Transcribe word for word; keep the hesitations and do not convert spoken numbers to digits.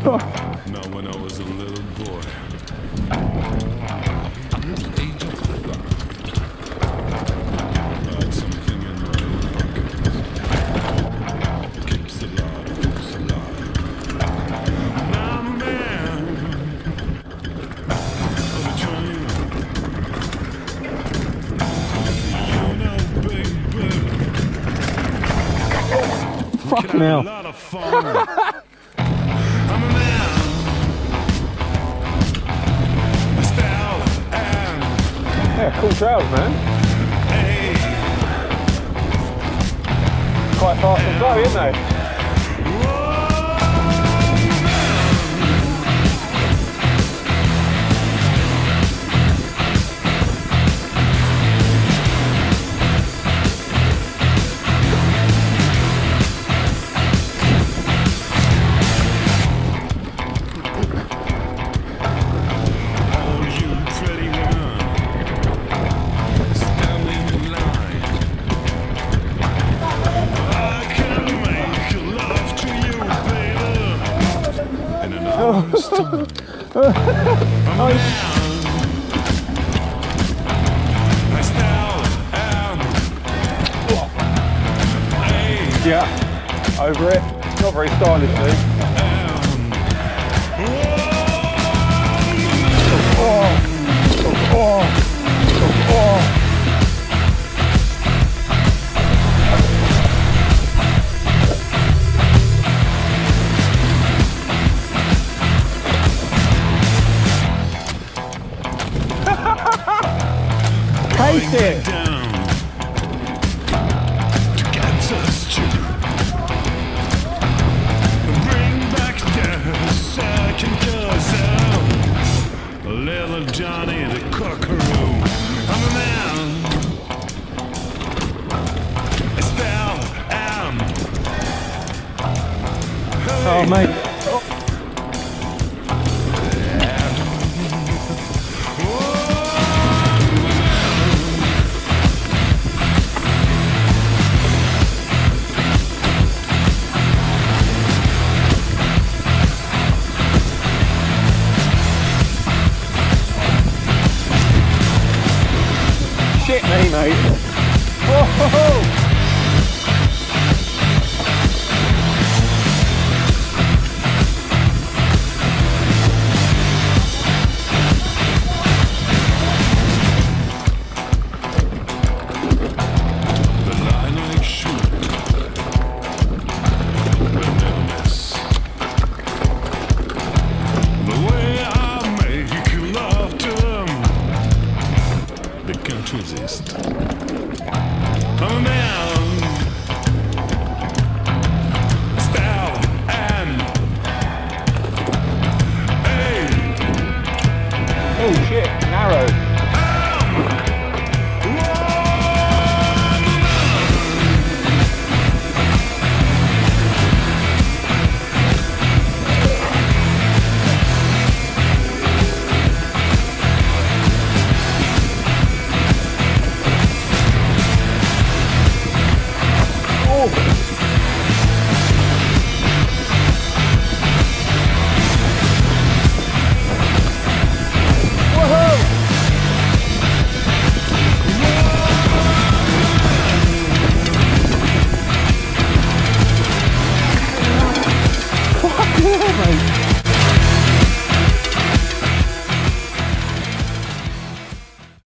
Now when I was a little boy, at the age of five, I had something in my pocket. It keeps a lot of folks alive. Now I'm a man of a train. You know, baby, Fucking a hell. lot of fun. I'm a man. Style and Yeah, cool trails, man. hey. Quite fast and slow, isn't they? Yeah, over it. Not very stylish, dude. Oh, oh, oh, oh. Taste it. Little Johnny the Cockaroo. I'm a man. Estelle M. Oh, mate. Oh. Shit me, mate. Oh, ho, ho. The line I shoot will never miss. The way I make love to them, they can't resist. I'm a man. Style and hey. Oh shit, narrow. Mate.